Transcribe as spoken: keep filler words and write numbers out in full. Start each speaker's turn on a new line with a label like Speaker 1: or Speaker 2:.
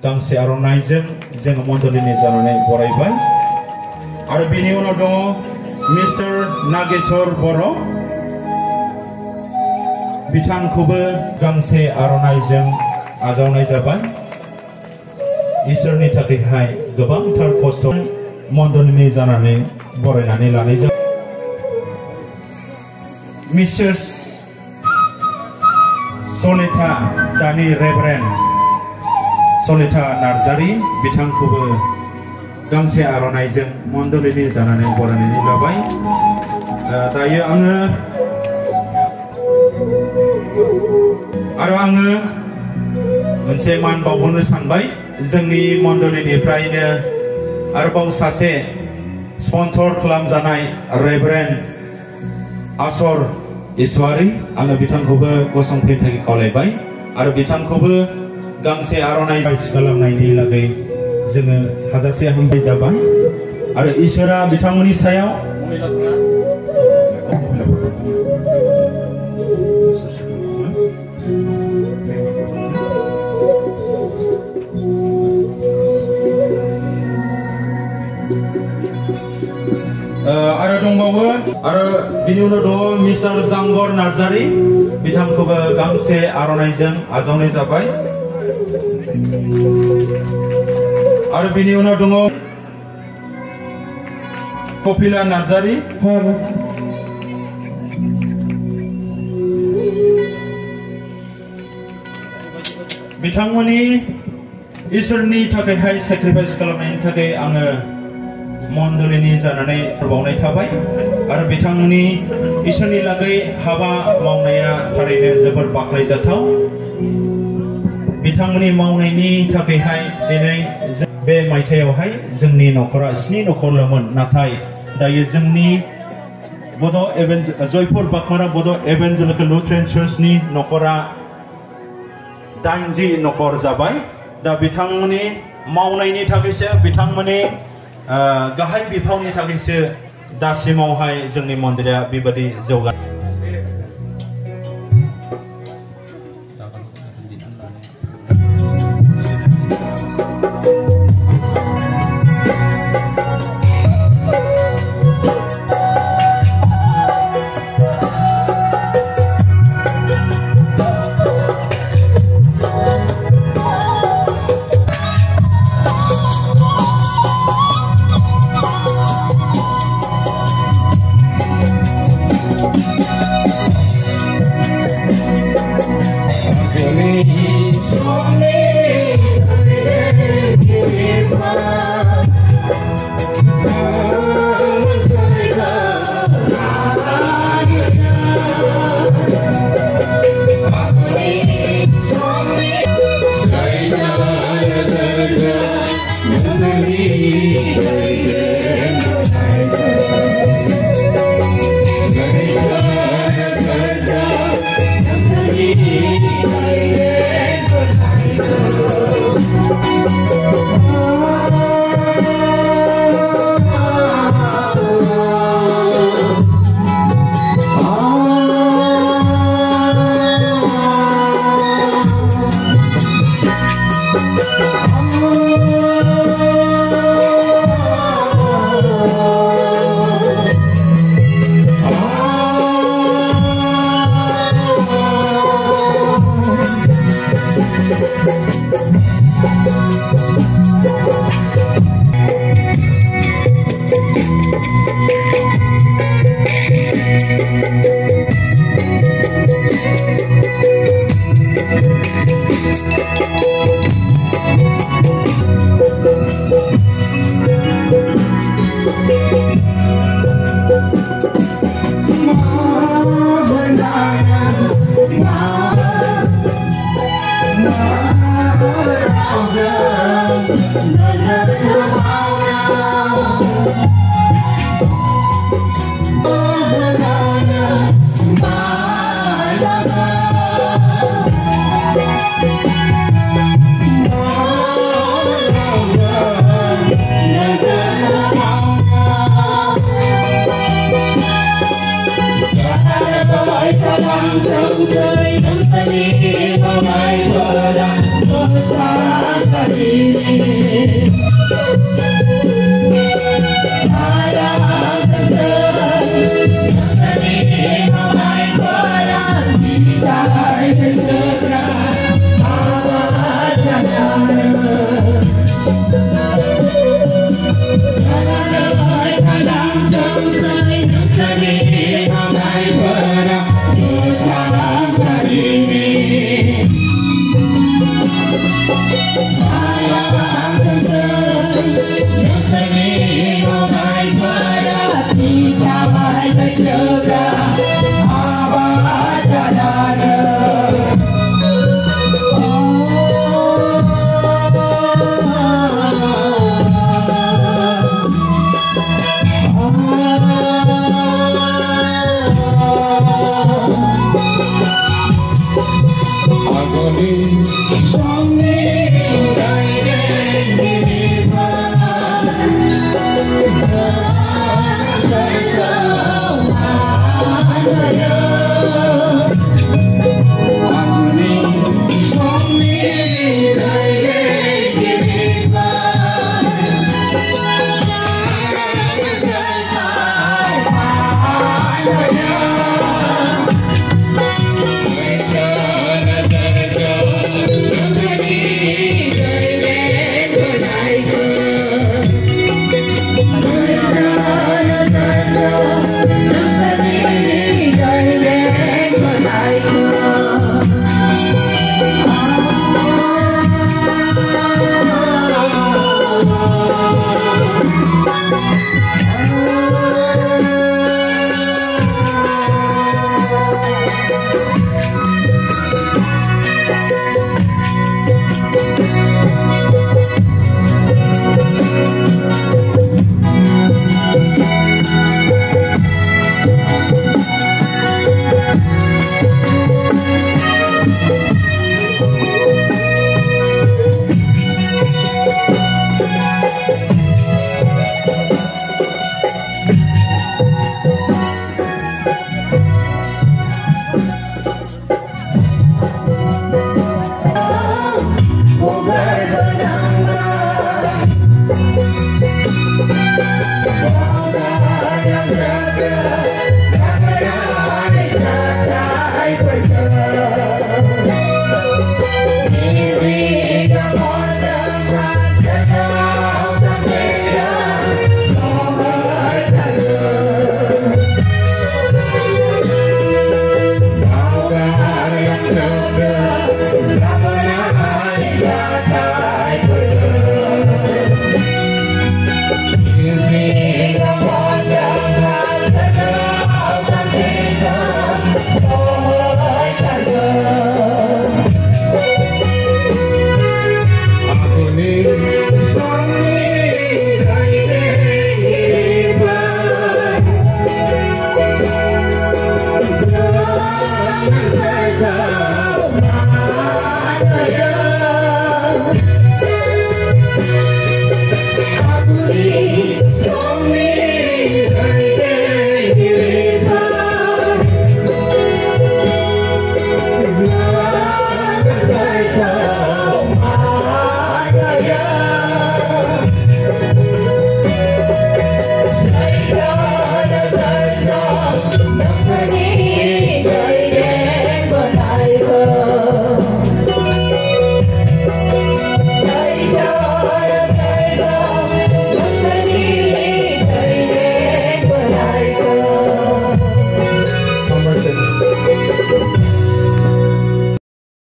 Speaker 1: गांसे आर'नाइजों जोङो मन्दलिनि जानानै बरायबाय आरो बेनि उनाव दङ मिस्टार नागेश्वर बर' बिथांखौबो गांसे आर'नाइजों आजावनाय जाबाय इसोरनि थाखायहाय गोबांथार खस्थ' मन्दलिनि जानानै बरायनानै लानाय जाबाय मिसेस सलिता दानि रेभारेन्ड सलिता नार्जारी बिथांखौबो गांसे आर'नाइजों मन्दलिनि जानानै बरायनानै लाबाय दायो आङो आरो आङो मोनसे मान बावनो सानबाय जोंनि मन्दलिनिफ्रायनो आरोबाव सासे स्पन्सर खालामजानाय रेभारेन्ड आसर इसवारी आङो बिथांखौबो गसंफैनो थाखाय खावलायबाय आरो बिथांखौबो गांसे आर'नाइ खालामनायनि लागै जोङो हाजासे हामबाय जाबाय आरो इसोरा बिथांमोननि सायाव आरो दंबावो आरो बिनि उनाव दङ मिस्टार जांगर नार्जारी बिथांखौबो गांसे आर'नाइजों आजावनाय जाबाय आरो बिनि उनाव दङ कपिला नार्जारी बिथांमोननि इसोरनि थाखायहाय सेक्रिफाइस खालामनायनि थाखाय आङो मन्दलिनि जानानै बावनाय थाबाय आरो बिथांमोननि इसोरनि लागै हाबा मावनाया थारैनो जोबोर बाख्नायजाथाव बिथांमोननि मावनायनि थाखायहाय दिनै बे मायथाइयावहाय जोंनि न'खरा स्नि न'खरल'मोन नाथाय दायो जोंनि बड' जयपुर बाकमारा बड' एभेन्जेलिकेल लुथेरान चार्चनि न'खरा दाइनजि न'खर जाबाय दा बिथांमोननि मावनायनि थाखायसो बिथांमोननि गाहाय बिफावनि थाखायसो दासिमावहाय जोंनि मन्दिरा बेबादि जौगा
Speaker 2: Hãy subscribe cho kênh Ghiền Mì Gõ để không bỏ lỡ những video hấp dẫn. I